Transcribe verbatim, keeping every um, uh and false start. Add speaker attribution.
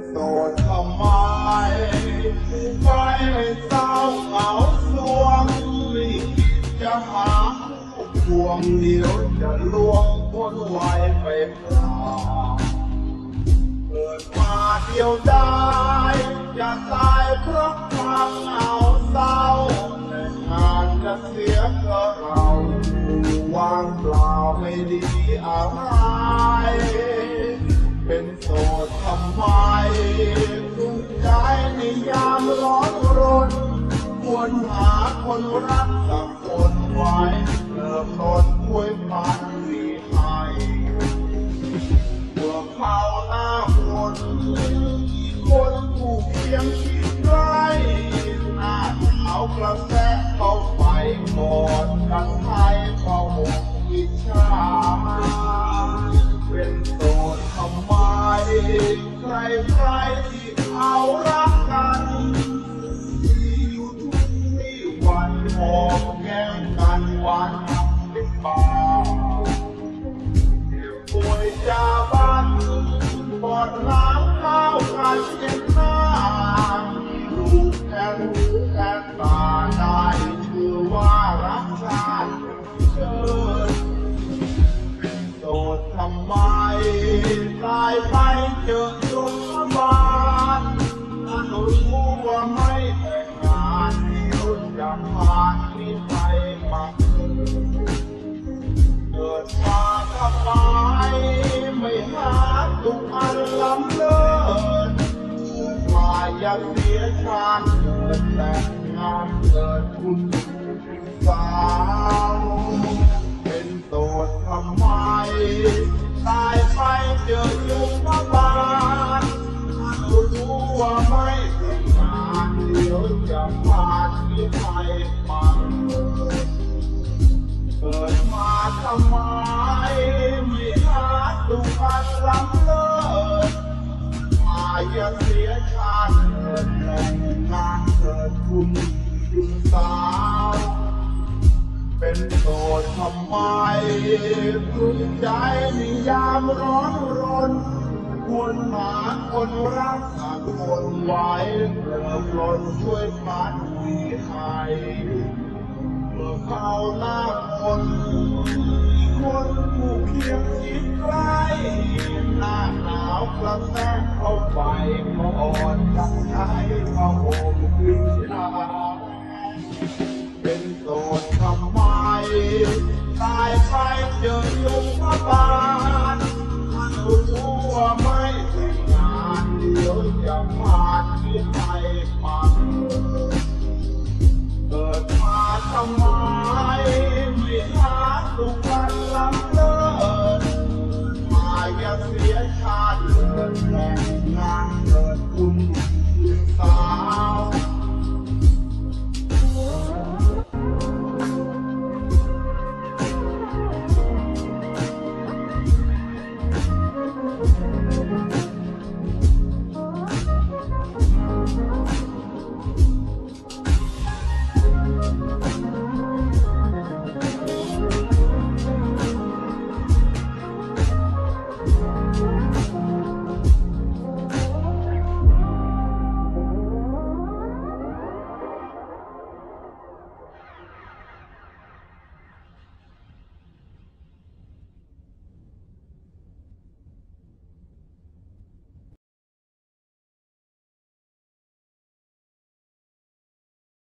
Speaker 1: โสดทำไมไปให้เศร้าเหงาสวงไม่คิดจะหาพวงเดียวจะลวงพ้นไว้ไปเปล่าเกิดมาเดียวได้จะตายเพราะความเหงาเศร้าแต่งานจะเสียก็เราว่างเปล่าไม่ดีอะไรเป็นโสดทำไมทุกใจในยามร้อนรนควรหาคนรักสักคนไว้เริ่มต้นคุยพันมีให้เมื่อเขาหน้าคนคนผู้เพียงคิดไรหน้าหนาวกระแสเข้าไปกอดกันให้เข้าหกวิชาเป็นโสดทำไมใครใครที่เขารักกันที่อยู่ทุกที่วันหอบแก้มกันวันเป็นป่าป่วยจาบันปอดน้ำข้าวกันเย็นหน้าลูกแทนหูแทนตาได้ชื่อว่ารักชาติเชิญโสดทำไมตายไปเจอโรงพยาบาลถ้ารู้ว่าไม่แต่งงานเดี๋ยวจะผ่านที่ไปมาเกิดมาทำไมไม่หาตุกอันล้ำเลิศเกิดมาอย่าเสียชาติเกิดแต่งงานเกิดคุณสาวเป็นโสดทำไมตายไปเจอยุงมาบานถ้ารู้ว่าไม่แต่งงานเดี๋ยวจะผ่านที่ไปมาเกิดมาทำไมไม่หาดูอันล้ำเลิศมาอย่าเสียชาติเกิดแต่งงานเกิดคุณคุณสาวเป็นโสดทำไมทุกใจในยามร้อนรนควรหาคนรักสักคนไว้เริ่มรนช่วยพัดวีให้เมื่อเขาหน้าคนคนผู้เพียงคิดใกล้หน้าหนาวกระแทกเข้าไปก็อ่อนกันใช้ผ้าห่มขึ้นชาเป็นโสดทำไมตายไปเจอยุงมาบานถ้ารู้ว่าไม่แต่งงานเดี๋ยวจะผ่านที่ไป